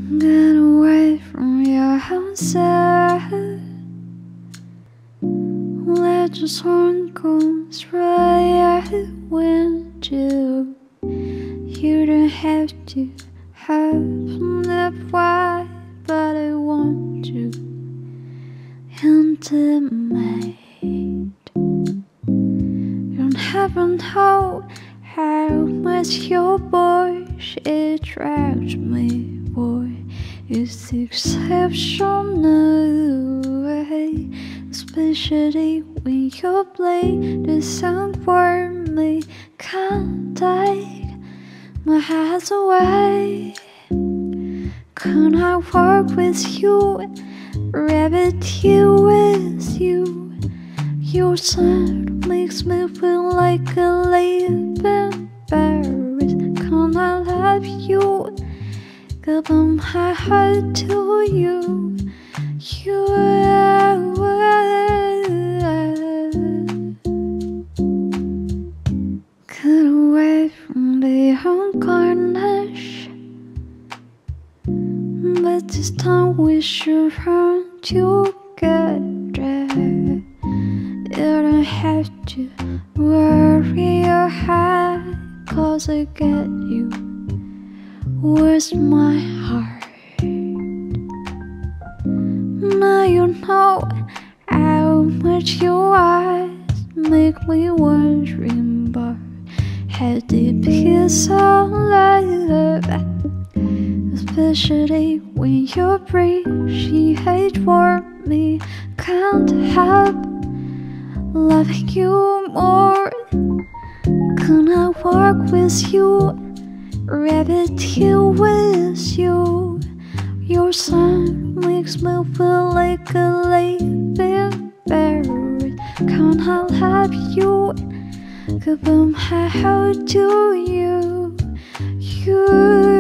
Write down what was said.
Get away from your outside. Let the sun come straight with you. You don't have to have the pride, but I want you intimate. You don't have to know how much your voice attracts me, boy. It's exceptional, especially when you play the song for me. Can't take my hands away. Can I walk with you, rabbit you with you? Your sound makes me feel like a living Paris. Can I love you? Give my heart to you. You get away from the uncarnage, but this time we should run together. You don't have to worry your head, 'cause I get you. Where's my heart? Now you know how much your eyes make me wondering about how deep is our love, especially when you appreciate for me. Can't help loving you more. Can I walk with you, rabbit here with you? Your sound makes me feel like a living bird. Can I love you? Give my heart to you. You